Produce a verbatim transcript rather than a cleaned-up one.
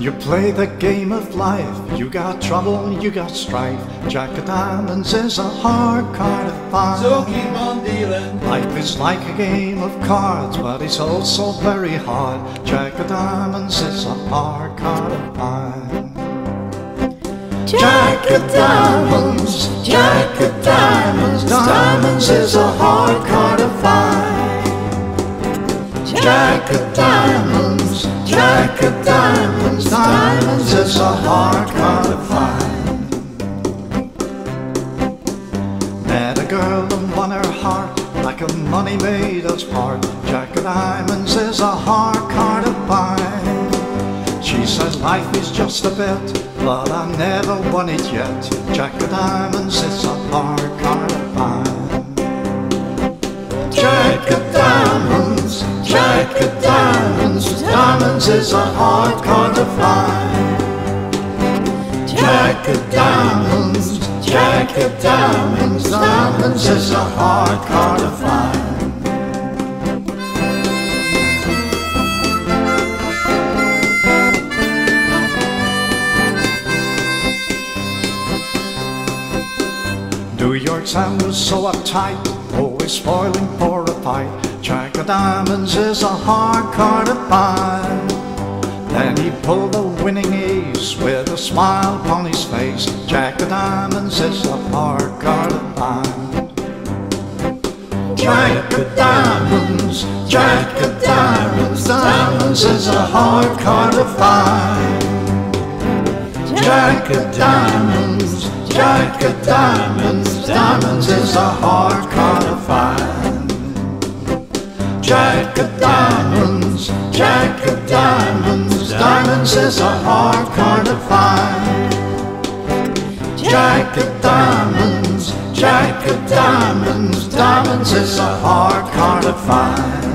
you play the game of life, you got trouble, you got strife. Jack of diamonds is a hard card to find. So keep on dealing. Life is like a game of cards, but it's also very hard. Jack of diamonds is a hard card to find. Jack of diamonds, Jack of diamonds, diamonds is a hard card to find. Jack of diamonds, Jack of diamonds, diamonds is a hard card to find. Met a girl and won her heart, like a money made us part. Jack of diamonds is a hard card to find. She said life is just a bet, but I never won it yet. Jack of diamonds is a hard card to find. Jack of diamonds, Jack of diamonds, diamonds is a hard card to find. Jack of diamonds, Jack of diamonds, diamonds is a hard card to find. New York Sam was so uptight, always spoiling for a fight. Jack of diamonds is a hard card to find. Then he pulled the winning ace with a smile upon his face. Jack of diamonds is a hard card to find. Jack of diamonds, Jack of diamonds, diamonds is a hard card to find. Jack of diamonds, Jack of diamonds, diamonds is a hard card to find. Jack of diamonds, Jack of diamonds, diamonds is a hard card to find. Jack of diamonds, Jack of diamonds, diamonds is a hard card to find.